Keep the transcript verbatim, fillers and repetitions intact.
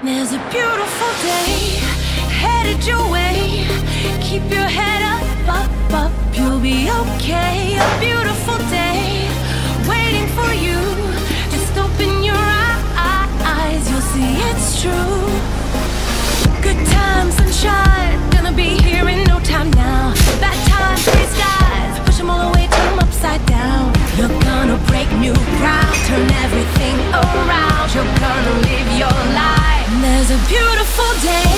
There's a beautiful day headed your way. Keep your head up, up, up, you'll be okay. A beautiful day waiting for you. Just open your eyes, you'll see it's true. Good times, sunshine, gonna be here in no time now. Bad times, gray skies, push them all away, turn them upside down. You're gonna break new ground, turn everything around. You're gonna live your life. There's a beautiful day